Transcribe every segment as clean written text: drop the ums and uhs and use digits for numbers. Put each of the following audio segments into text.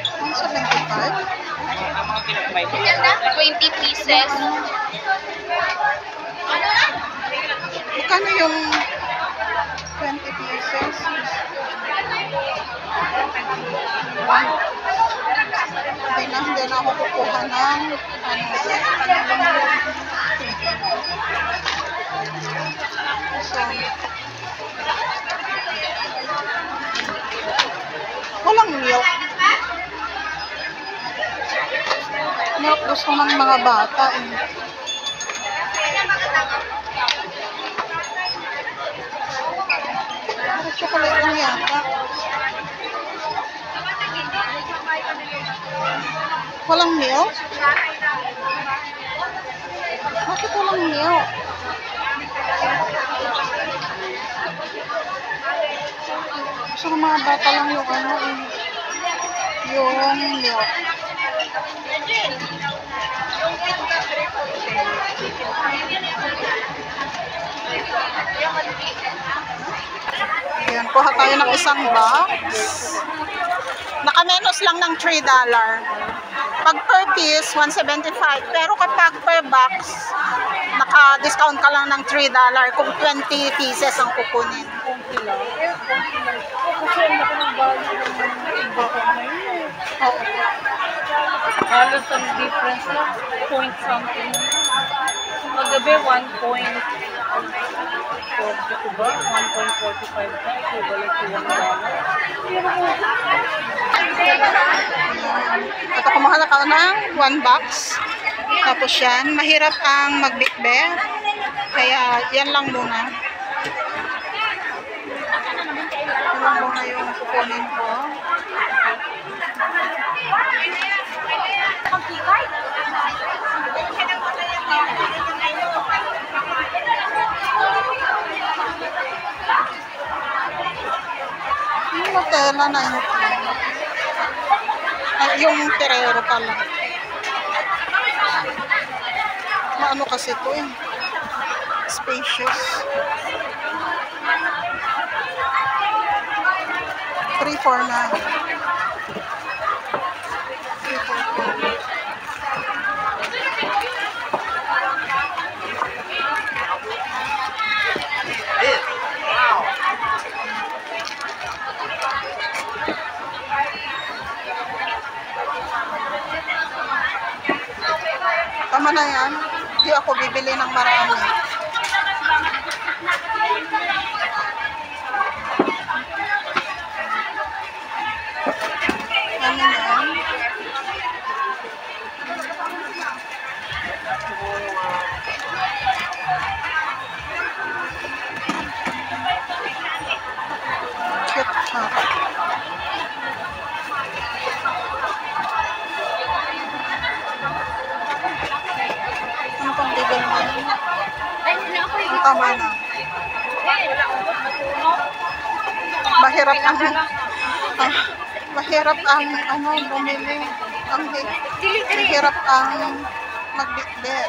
175? 20 pieces. Magkano yung 20 pieces? Hindi na ako kukuha ng so, walang milk. Milk gusto ng mga bata eh. Chocolate lang yata. Walang milk? Bakit walang milk? Gusto ng mga bata lang yung ano eh. Yung milk. Ayan, kuha tayo ng isang box. Nakamenos lang ng $3. Pag per piece, $1.75. Pero kapag per box, naka-discount ka lang ng $3 kung 20 pieces ang kukunin. Halos ang difference na point something. Magabi 1.45 ka, equivalent to $1. Ito, kumuha na ka ng 1 box. Tapos yan, mahirap ang magbikbe. Kaya yan lang muna. Yan lang muna yung kukunin ko. Yung Nutella na yun. Ay, yung terero pala. Maano kasi ito eh. Spacious. 3-4 na. 3-4. Tama na yan. Hindi ako bibili ng marami. Ano yan? Cute ha. Ano pang bibili mo? Tama na. Mahirap ang mahirap ang ano bumili. Mahirap ang magbitbit.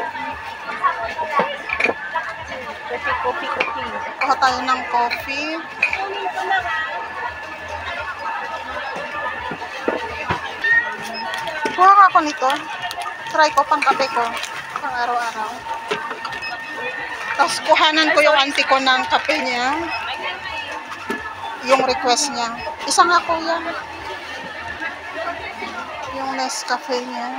Coffee. Kuha tayo ng coffee. Kuha ka ako nito. Try ko pang kape ko. Pang araw-araw. Tapos kuhanan ko yung auntie ko ng kape niya. Yung request niya. Isa nga po yan. Yung Nescafe niya.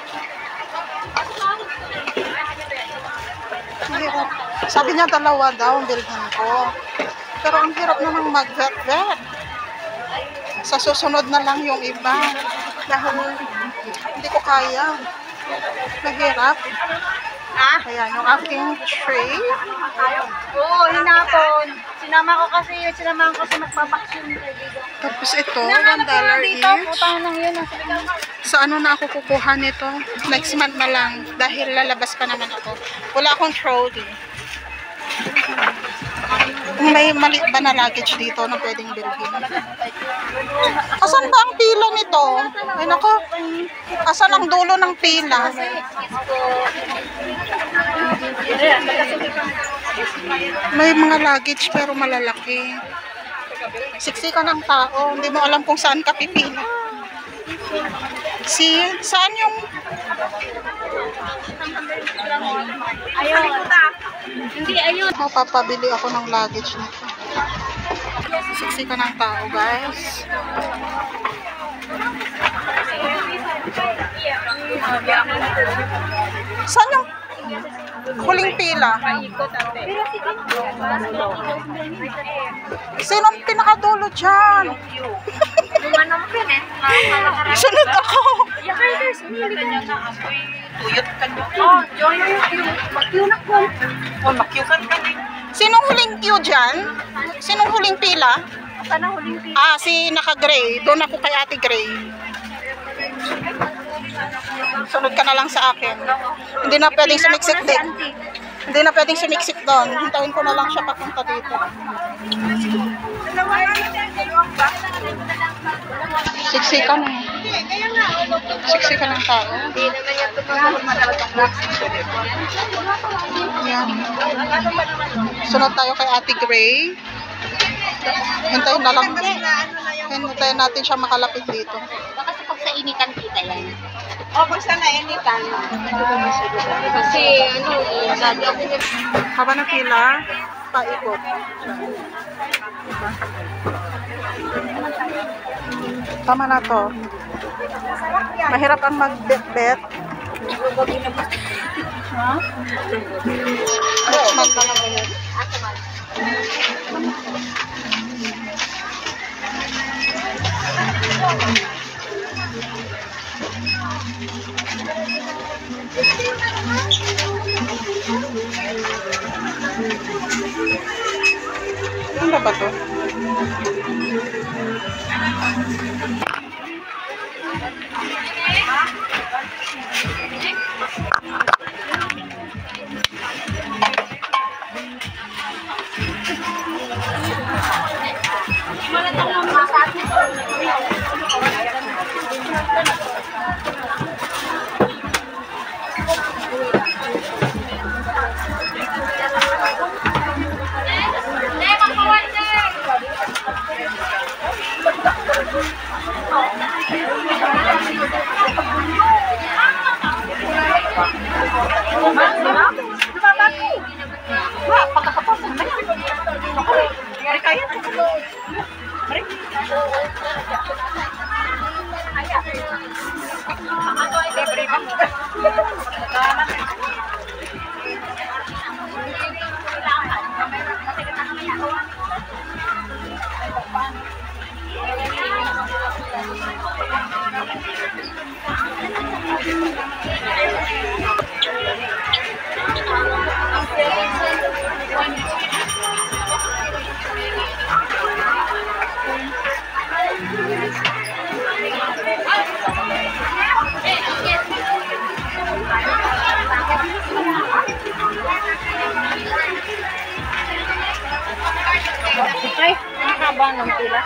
Mahirap. Sabi niya 2 daw ang bilhin ko. Pero ang hirap namang mag-vet-vet. Sa susunod na lang yung iba. Dahil hindi ko kaya. Mahirap. Ayan, yung aking tray. Oo, hinapon. Sinama ko kasi magpapaksyon. Tapos ito, $1 each. Putahan lang yun. Sa ano na ako kukuha nito? Next month na lang. Dahil lalabas pa naman ako. Wala akong trolley. Kung may mali ba na luggage dito na pwedeng bilhin. Asan ba ang pila nito? Ay nako. Asan ang dulo ng pila? May mga luggage pero malalaki. Siksikan ng tao. Hindi mo alam kung saan ka pipila. Saan yung... Ayun. Hindi, ayun. Papabili ako ng luggage nito. Siksi ka ng tao, guys. Saan yung huling pila? Sinong pinakadulo dyan? Sunod ako. Sinong huling queue dyan? Sinong huling pila? Si naka-gray. Doon ako kay Ate Gray. Sunod ka na lang sa akin. Hindi na pwedeng sumiksik din. Hindi na pwedeng sumiksik doon. Hintayin ko na lang siya papunta dito. Siksika na. Siksika ng tao. Yan. Sunod tayo kay Ate Gray. Hintayin na lang. Hintayin natin siya makalapit dito. Baka sa pag sa initan kita yan. Pag sa nainitan. Kasi dati ako Haba na pila, paikot. Diba? Tama na to. Mahirap ang mag-bet. Ha? Next month na lang ulit. Ano ba to? ay, nakaba ng pila.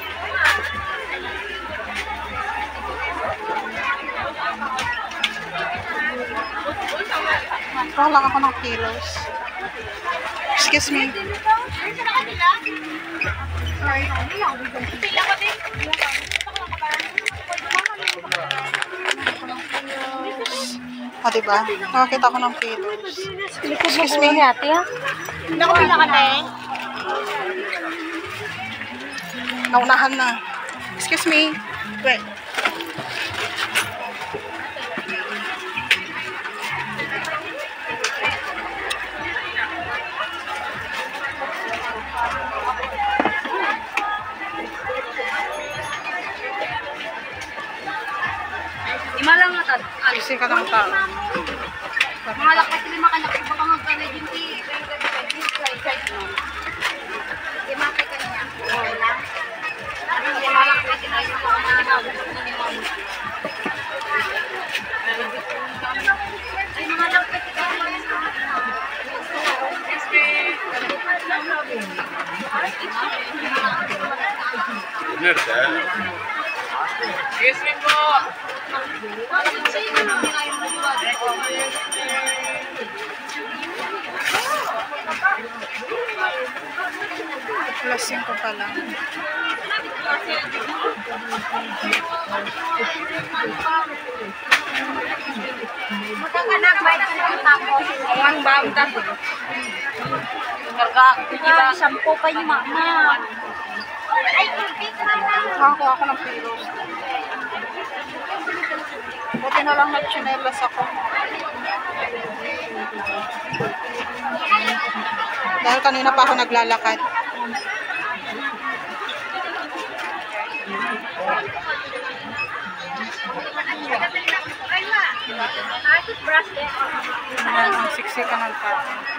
Kalang ako ng kilos. Excuse me. Sorry. Diba? Nakakita ko ng kilos. Excuse me. Ate, ha? Naku, pila ka na Naunahan na. Excuse me. Wait. Imalang nga tad. Kasi ka ng tao. Mga lakas lima ka na baka magkano yung Imakay ka niya. Wala. Imalak na sinayo ko na ay mga lakas Excuse me po. Alas 5 pa lang. Magkakanak, may tapos. Ang bawang ka. Karga, Diba, 10 pa yung mama. Ay, kulpit na lang. Nakakuha ako ng pillows. Buti na lang nagchinelas ako. Dahil kanina pa ako naglalakad. Ay, ma. Ay, toothbrush eh. Ayan, ang siksika ng tao.